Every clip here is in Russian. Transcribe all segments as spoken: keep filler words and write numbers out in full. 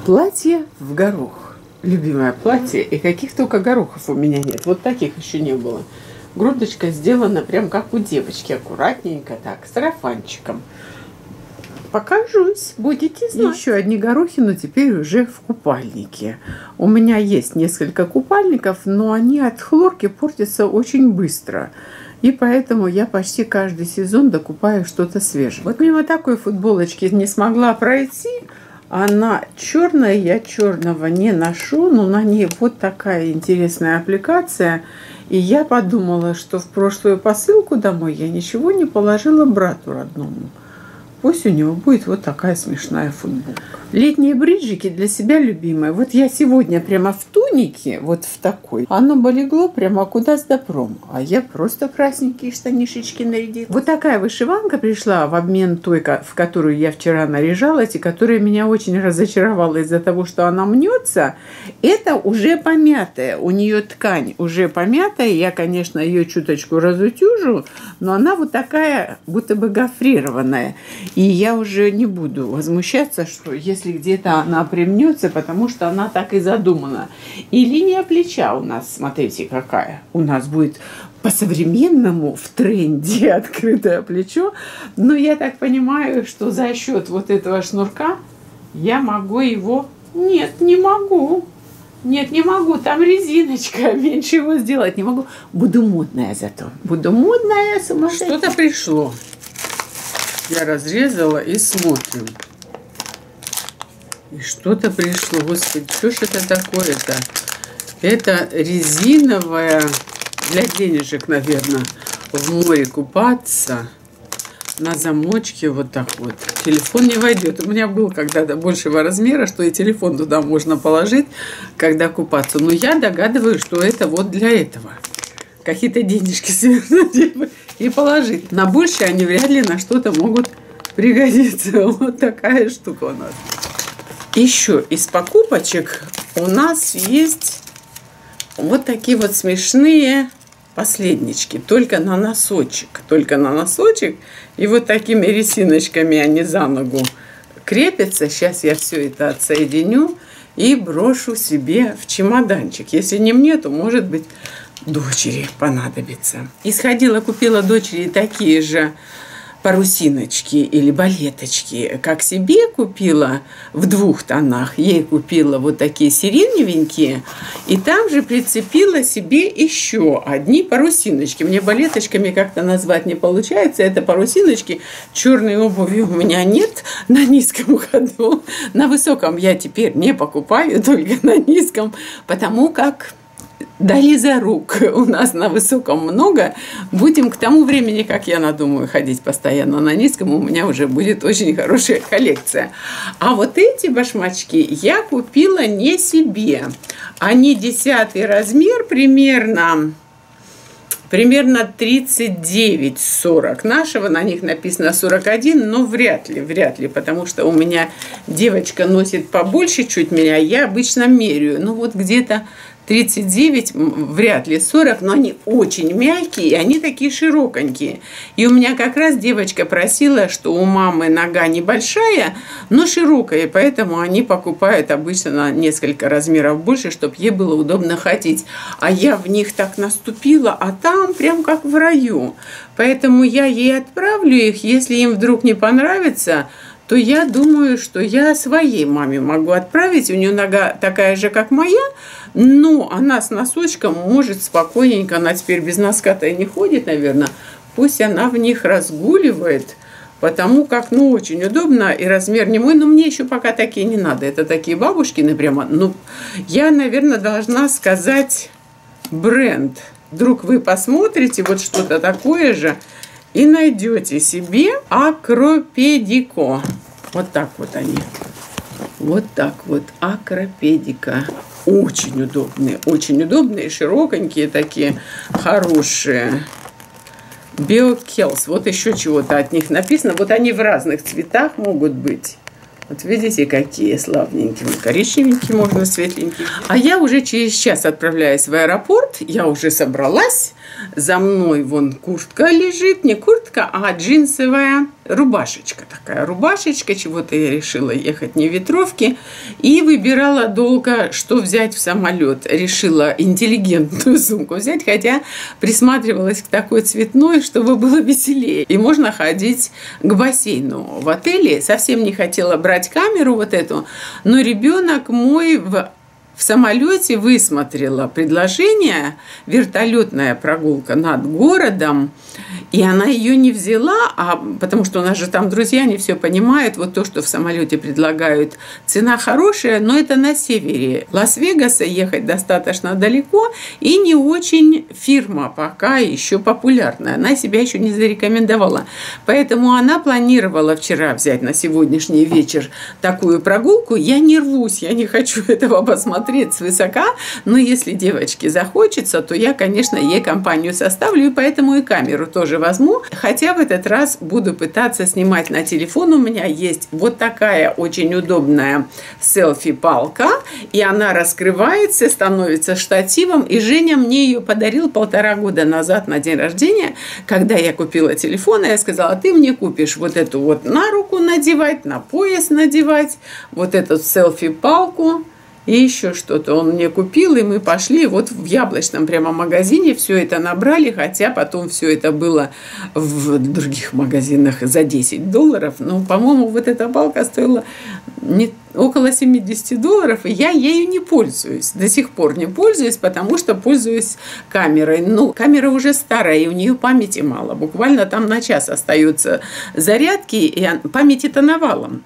Платье в горох. Любимое платье. И каких только горохов у меня нет. Вот таких еще не было. Грудочка сделана прям как у девочки. Аккуратненько так, с сарафанчиком. Покажусь, будете знать. Еще одни горохи, но теперь уже в купальнике. У меня есть несколько купальников, но они от хлорки портятся очень быстро. И поэтому я почти каждый сезон докупаю что-то свежее. Вот мимо такой футболочки не смогла пройти. Она черная, я черного не ношу, но на ней вот такая интересная аппликация. И я подумала, что в прошлую посылку домой я ничего не положила брату родному. Пусть у него будет вот такая смешная футболка. Летние бриджики для себя любимые. Вот я сегодня прямо в тунике, вот в такой. Оно бы легло прямо куда с допром. А я просто красненькие штанишечки нарядила. Вот такая вышиванка пришла в обмен той, в которую я вчера наряжалась, и которая меня очень разочаровала из-за того, что она мнется. Это уже помятая. У нее ткань уже помятая. Я, конечно, ее чуточку разутюжу, но она вот такая, будто бы гофрированная. И я уже не буду возмущаться, что если где-то она примнется, потому что она так и задумана. И линия плеча у нас, смотрите, какая. У нас будет по-современному в тренде открытое плечо. Но я так понимаю, что за счет вот этого шнурка я могу его... Нет, не могу. Нет, не могу. Там резиночка. Меньше его сделать не могу. Буду модная зато. Буду модная, сумасшедшая. Что-то пришло. Я разрезала и смотрим. И что-то пришло. Господи, что ж это такое-то? Это резиновая, для денежек, наверное, в море купаться. На замочке вот так вот. Телефон не войдет. У меня был когда-то большего размера, что и телефон туда можно положить, когда купаться. Но я догадываюсь, что это вот для этого. Какие-то денежки свернуть и положить. На больше они вряд ли на что-то могут пригодиться. Вот такая штука у нас. Еще из покупочек у нас есть вот такие вот смешные последнички. Только на носочек. Только на носочек. И вот такими резиночками они за ногу крепятся. Сейчас я все это отсоединю и брошу себе в чемоданчик. Если не мне, то может быть... дочери понадобится. И сходила, купила дочери такие же парусиночки или балеточки, как себе купила в двух тонах. Ей купила вот такие сиреневенькие. И там же прицепила себе еще одни парусиночки. Мне балеточками как-то назвать не получается. Это парусиночки. Черной обуви у меня нет на низком ходу. На высоком я теперь не покупаю, только на низком. Потому как... дали за рук. У нас на высоком много. Будем к тому времени, как я надумаю ходить постоянно на низком, у меня уже будет очень хорошая коллекция. А вот эти башмачки я купила не себе. Они десятый размер, примерно... Примерно тридцать девять сорок нашего, на них написано сорок один, но вряд ли, вряд ли, потому что у меня девочка носит побольше чуть меня, я обычно меряю, ну вот где-то тридцать девять, вряд ли сорок, но они очень мягкие, и они такие широконькие. И у меня как раз девочка просила, что у мамы нога небольшая, но широкая, и поэтому они покупают обычно на несколько размеров больше, чтобы ей было удобно ходить. А я в них так наступила, а там прям как в раю. Поэтому я ей отправлю их, если им вдруг не понравится, то я думаю, что я своей маме могу отправить. У нее нога такая же, как моя, но она с носочком может спокойненько, она теперь без носка-то и не ходит, наверное, пусть она в них разгуливает, потому как, ну, очень удобно, и размер не мой, но мне еще пока такие не надо. Это такие бабушкины прямо. Ну, я, наверное, должна сказать бренд. Вдруг вы посмотрите вот что-то такое же, и найдете себе Акропедико. Вот так вот они. Вот так вот. Акропедика. Очень удобные. Очень удобные. Широконькие такие. Хорошие. Биокелс. Вот еще чего-то от них написано. Вот они в разных цветах могут быть. Вот видите, какие славненькие. Коричневенькие можно, светленькие. А я уже через час отправляюсь в аэропорт. Я уже собралась. За мной вон куртка лежит. Не куртка, а джинсовая рубашечка такая, рубашечка, чего-то я решила ехать не в ветровке, и выбирала долго, что взять в самолет. Решила интеллигентную сумку взять, хотя присматривалась к такой цветной, чтобы было веселее. И можно ходить к бассейну в отеле. Совсем не хотела брать камеру вот эту, но ребенок мой в В самолете высмотрела предложение, вертолетная прогулка над городом, и она ее не взяла, а, потому что у нас же там друзья, они все понимают, вот то, что в самолете предлагают, цена хорошая, но это на севере Лас-Вегаса, ехать достаточно далеко, и не очень фирма пока еще популярная, она себя еще не зарекомендовала. Поэтому она планировала вчера взять на сегодняшний вечер такую прогулку. Я не рвусь, я не хочу этого посмотреть свысока, но если девочке захочется, то я, конечно, ей компанию составлю, и поэтому и камеру тоже возьму. Хотя в этот раз буду пытаться снимать на телефон. У меня есть вот такая очень удобная селфи-палка, и она раскрывается, становится штативом, и Женя мне ее подарил полтора года назад на день рождения, когда я купила телефон, и я сказала: ты мне купишь вот эту вот на руку надевать, на пояс надевать, вот эту селфи-палку, и еще что-то он мне купил, и мы пошли вот в яблочном прямо магазине, все это набрали, хотя потом все это было в других магазинах за десять долларов. Но, по-моему, вот эта палка стоила не, около семьдесят долларов, и я ею не пользуюсь. До сих пор не пользуюсь, потому что пользуюсь камерой. Ну, камера уже старая, и у нее памяти мало. Буквально там на час остаются зарядки, и памяти-то навалом.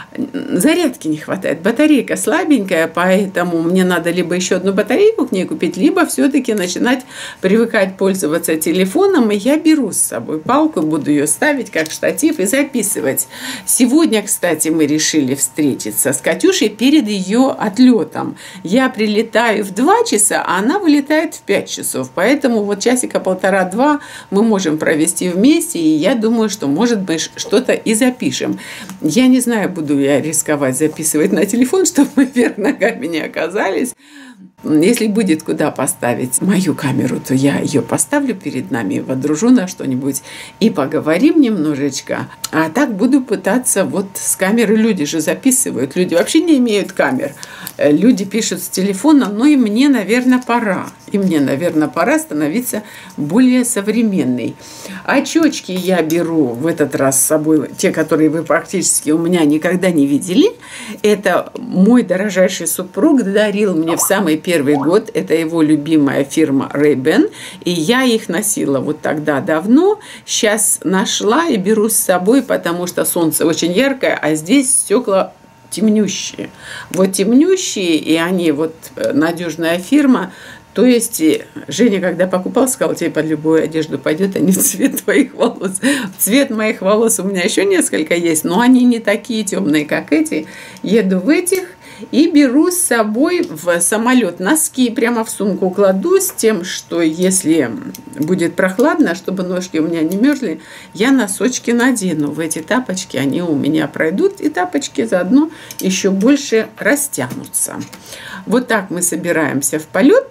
Зарядки не хватает, батарейка слабенькая, поэтому мне надо либо еще одну батарейку к ней купить, либо все-таки начинать привыкать пользоваться телефоном, и я беру с собой палку, буду ее ставить как штатив и записывать. Сегодня, кстати, мы решили встретиться с Катюшей перед ее отлетом. Я прилетаю в два часа, а она вылетает в пять часов, поэтому вот часика полтора-два мы можем провести вместе, и я думаю, что, может быть, что-то и запишем. Я не знаю, буду я рисковать записывать на телефон, чтобы мы вверх ногами не оказались. Если будет куда поставить мою камеру, то я ее поставлю перед нами, водружу на что-нибудь и поговорим немножечко. А так буду пытаться вот с камеры, люди же записывают, люди вообще не имеют камер. Люди пишут с телефона, но и мне, наверное, пора. И мне, наверное, пора становиться более современной. Очечки я беру в этот раз с собой, те, которые вы практически у меня никогда не видели. Это мой дорожайший супруг дарил мне в самый первый год. Это его любимая фирма Ray-Ban. И я их носила вот тогда давно. Сейчас нашла и беру с собой, потому что солнце очень яркое, а здесь стекла темнющие. Вот темнющие, и они вот надежная фирма. То есть Женя, когда покупал, сказал: тебе под любую одежду пойдет, а не цвет твоих волос. Цвет моих волос у меня еще несколько есть, но они не такие темные, как эти. Еду в этих и беру с собой в самолет носки, прямо в сумку кладу, с тем, что если будет прохладно, чтобы ножки у меня не мерзли, я носочки надену. В эти тапочки они у меня пройдут, и тапочки заодно еще больше растянутся. Вот так мы собираемся в полет.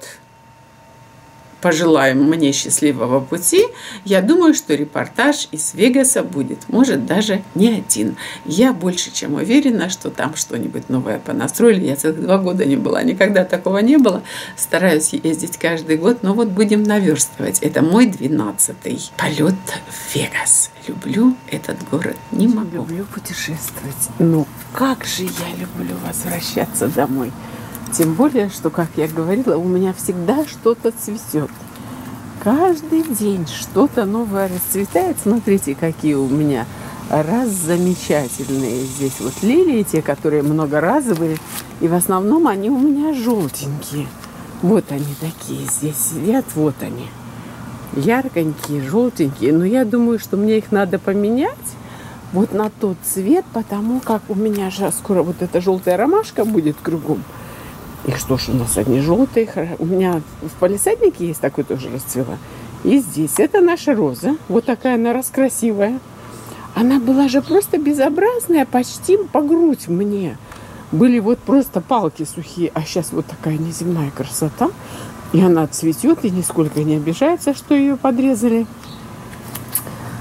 Пожелаем мне счастливого пути. Я думаю, что репортаж из Вегаса будет, может, даже не один. Я больше чем уверена, что там что-нибудь новое понастроили. Я целых два года не была, никогда такого не было. Стараюсь ездить каждый год, но вот будем наверстывать. Это мой двенадцатый полет в Вегас. Люблю этот город, не могу. Люблю путешествовать. Ну, как же я люблю возвращаться домой. Тем более, что, как я говорила, у меня всегда что-то цветет. Каждый день что-то новое расцветает. Смотрите, какие у меня раз замечательные здесь вот лилии, те, которые многоразовые. И в основном они у меня желтенькие. Вот они такие здесь сидят, вот они. Ярконькие, желтенькие. Но я думаю, что мне их надо поменять вот на тот цвет, потому как у меня же скоро вот эта желтая ромашка будет кругом. И что ж, у нас одни желтые. У меня в палисаднике есть такой тоже расцвела. И здесь это наша роза. Вот такая она раскрасивая. Она была же просто безобразная, почти по грудь мне. Были вот просто палки сухие. А сейчас вот такая неземная красота. И она цветет и нисколько не обижается, что ее подрезали.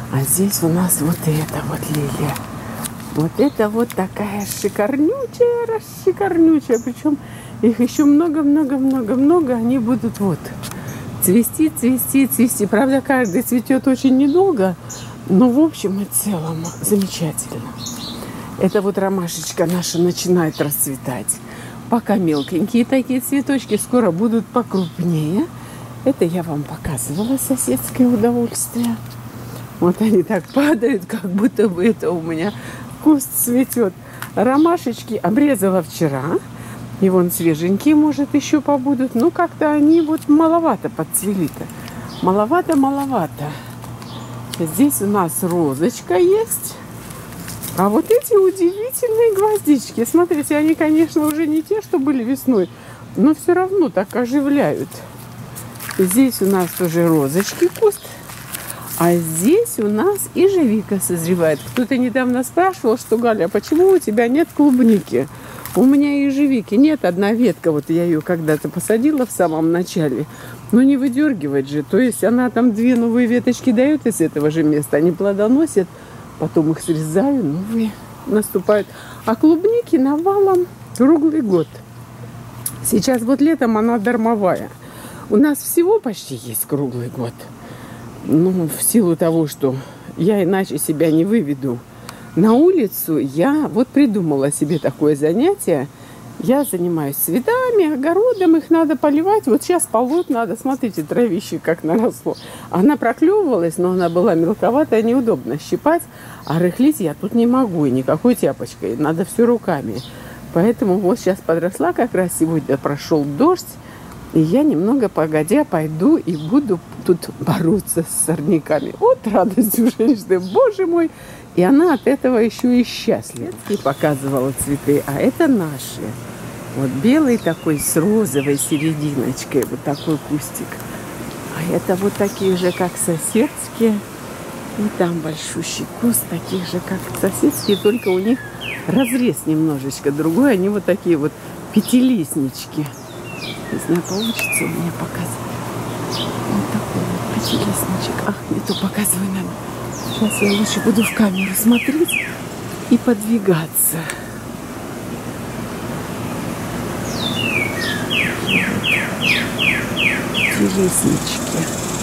А здесь у нас вот это вот лилия. Вот это вот такая шикарнючая, расшикарнючая. Причем их еще много-много-много-много. Они будут вот цвести, цвести, цвести. Правда, каждый цветет очень недолго. Но в общем и целом замечательно. Это вот ромашечка наша начинает расцветать. Пока мелкенькие такие цветочки, скоро будут покрупнее. Это я вам показывала, соседское удовольствие. Вот они так падают, как будто бы это у меня куст цветет. Ромашечки обрезала вчера. И вон свеженькие, может, еще побудут. Но как-то они вот маловато подцвели-то. Маловато-маловато. Здесь у нас розочка есть. А вот эти удивительные гвоздички. Смотрите, они, конечно, уже не те, что были весной. Но все равно так оживляют. Здесь у нас уже розочки куст. А здесь у нас ежевика созревает. Кто-то недавно спрашивал, что, Галя, а почему у тебя нет клубники? У меня ежевики нет, одна ветка. Вот я ее когда-то посадила в самом начале. Но не выдергивать же. То есть она там две новые веточки дает из этого же места. Они плодоносят. Потом их срезаю, новые наступают. А клубники навалом круглый год. Сейчас вот летом она дармовая. У нас всего почти есть круглый год. Ну, в силу того, что я иначе себя не выведу на улицу, я вот придумала себе такое занятие. Я занимаюсь цветами, огородом, их надо поливать. Вот сейчас полоть надо. Смотрите, травище как наросло. Она проклевывалась, но она была мелковатая, неудобно щипать. А рыхлить я тут не могу, и никакой тяпочкой. Надо все руками. Поэтому вот сейчас подросла, как раз сегодня прошел дождь. И я немного погодя пойду и буду тут бороться с сорняками. Вот радость у женщины, боже мой! И она от этого еще и счастлива. И показывала цветы, а это наши. Вот белый такой с розовой серединочкой, вот такой кустик. А это вот такие же, как соседские. И там большущий куст, таких же, как соседские, только у них разрез немножечко другой. Они вот такие вот пятилистнички. Не знаю, получится у меня показывать. Вот такой вот пятилистничек. Ах, не то показываю нам. Сейчас я лучше буду в камеру смотреть и подвигаться. Пятилистнички.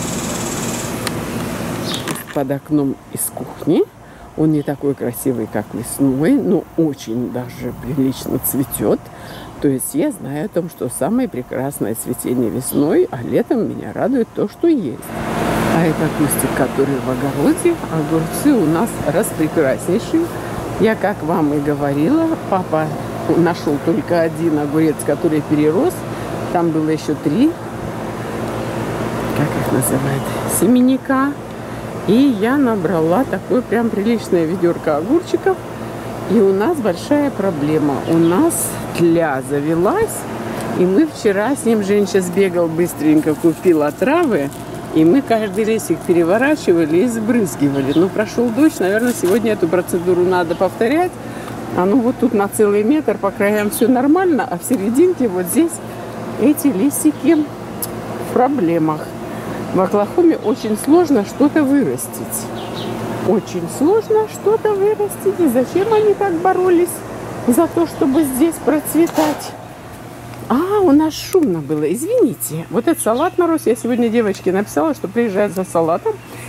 Под окном из кухни. Он не такой красивый, как весной, но очень даже прилично цветет. То есть я знаю о том, что самое прекрасное цветение весной, а летом меня радует то, что есть. А это кустик, который в огороде. Огурцы у нас распрекраснейшие. Я, как вам и говорила, папа нашел только один огурец, который перерос. Там было еще три, как их называют, семенника. И я набрала такое прям приличное ведерко огурчиков. И у нас большая проблема. У нас тля завелась. И мы вчера с ним, Женщина сбегал быстренько, купил отравы. И мы каждый листик переворачивали и сбрызгивали. Но прошел дождь, наверное, сегодня эту процедуру надо повторять. А ну вот тут на целый метр по краям все нормально, а в серединке вот здесь эти листики в проблемах. В Оклахоме очень сложно что-то вырастить. Очень сложно что-то вырастить. И зачем они так боролись за то, чтобы здесь процветать? А, у нас шумно было, извините. Вот этот салат нарос. Я сегодня девочке написала, что приезжает за салатом.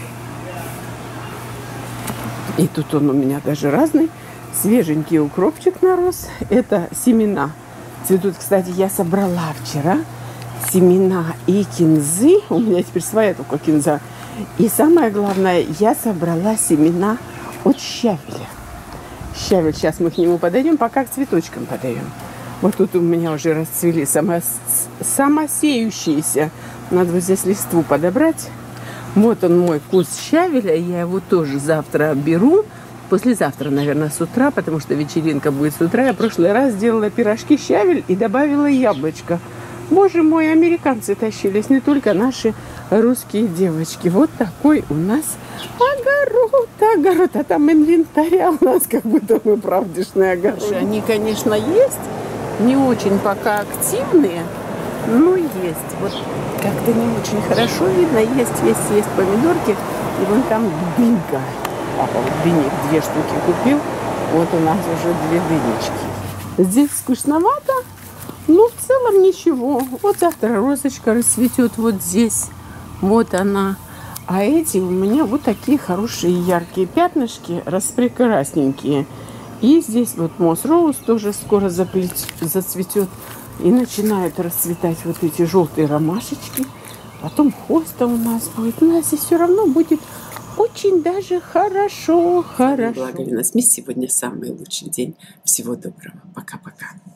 И тут он у меня даже разный. Свеженький укропчик нарос. Это семена. Цветут, кстати, я собрала вчера семена и кинзы. У меня теперь своя только кинза. И самое главное, я собрала семена от щавеля. Щавель, сейчас мы к нему подойдем, пока к цветочкам подаем. Вот тут у меня уже расцвели само, самосеющиеся. Надо вот здесь листву подобрать. Вот он мой куст щавеля. Я его тоже завтра беру. Послезавтра, наверное, с утра, потому что вечеринка будет с утра. Я в прошлый раз сделала пирожки щавель и добавила яблочко. Боже мой, американцы тащились, не только наши русские девочки. Вот такой у нас огород, огород. А там инвентаря у нас, как будто мы правдишные огороды. Они, конечно, есть. Не очень пока активные, но есть. Вот как-то не очень хорошо видно. Есть, есть, есть помидорки. И вон там дынька. Папа вот дынек две штуки купил. Вот у нас уже две дынечки. Здесь скучновато, но в целом ничего. Вот завтра розочка расцветет вот здесь. Вот она. А эти у меня вот такие хорошие яркие пятнышки, распрекрасненькие. И здесь вот Moss Rose тоже скоро зацветет. И начинают расцветать вот эти желтые ромашечки. Потом хоста у нас будет. У нас здесь все равно будет очень даже хорошо, хорошо. Благо, у нас сегодня самый лучший день. Всего доброго. Пока-пока.